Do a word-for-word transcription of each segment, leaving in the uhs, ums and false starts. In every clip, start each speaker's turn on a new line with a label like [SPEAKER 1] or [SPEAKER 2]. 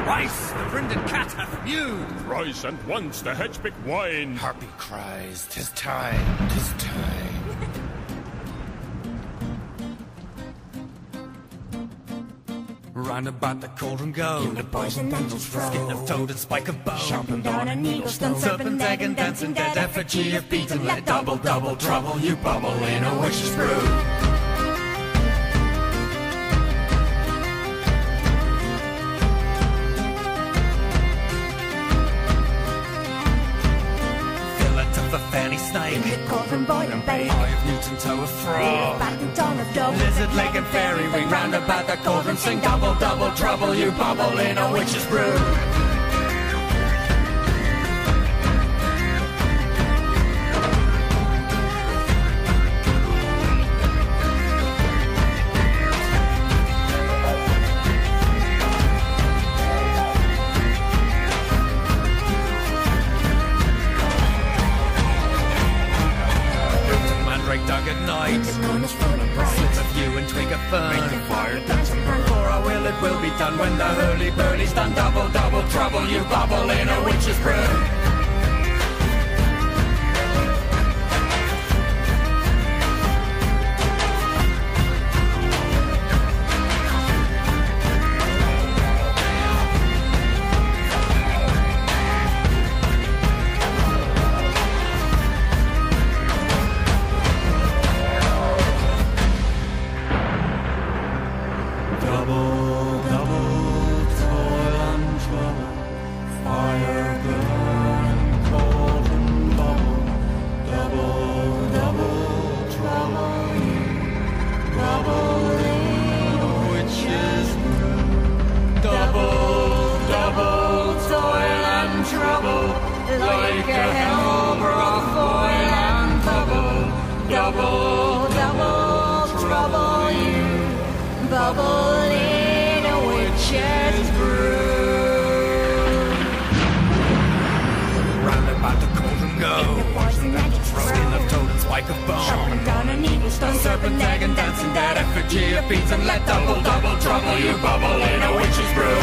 [SPEAKER 1] Thrice the brinded cat hath mewed.
[SPEAKER 2] Thrice and once the hedge-pig whined.
[SPEAKER 3] Harpy cries, 'tis time, 'tis time.
[SPEAKER 1] Round about the cauldron go.
[SPEAKER 4] In the poison angels flow.
[SPEAKER 1] Skin of toad and spike of bone.
[SPEAKER 4] Sharpened on an eagle's stone.
[SPEAKER 1] Serpent, egg, and dancing dead. Effigy of beaten lead. Double, double trouble. You bubble in a witch's brew. A fenny snake.
[SPEAKER 4] In the cauldron boil and bake.
[SPEAKER 1] Eye of newt and toe of frog.
[SPEAKER 4] Back and dawn of dog.
[SPEAKER 1] Lizard leg and fairy ring. Round about the cauldron sing. Double, double trouble. You bubble in a witch's brew. Mandrake dug at night. Slip of yew and twig of fern. Fire dancing burn. For our will it will be done. When the hurlyburly's done. Double, double trouble. You bubble in a witch's brew.
[SPEAKER 5] Double, double toil and trouble, fire burn, cauldron bubble. Double, double trouble, double in a witch's brew. Double, double toil and trouble, like a hell-brought foil and bubble. Double, double trouble, you bubble in a witch's brew.
[SPEAKER 1] Round about the cauldron go. Skin of toad and spike of bone.
[SPEAKER 4] Sharpened on an eagle's stone.
[SPEAKER 1] Serpent, egg, and dancing dead. Effigy of beats and let double, double trouble. You bubble in a witch's brew.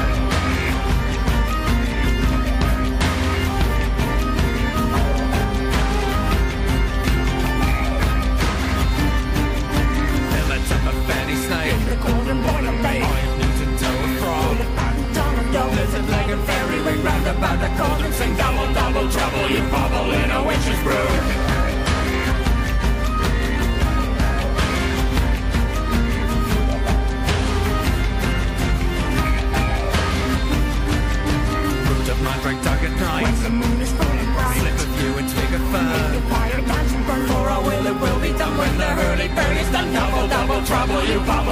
[SPEAKER 1] Fillet of a fenny snake.
[SPEAKER 4] In the cauldron boil and bake.
[SPEAKER 1] Eye of newt and toe of frog.
[SPEAKER 4] Back and dawn of dog.
[SPEAKER 1] Lizard leg and fairy ring. Round about the cauldron sing. Double, double trouble. You bubble in a witch's brew. Mandrake dug at night.
[SPEAKER 4] When the moon is full and bright.
[SPEAKER 1] Slip of yew and twig of fern.
[SPEAKER 4] Fire dancing burn.
[SPEAKER 1] For our will it will be done. When the hurly-burly's done. Double, double trouble. You bubble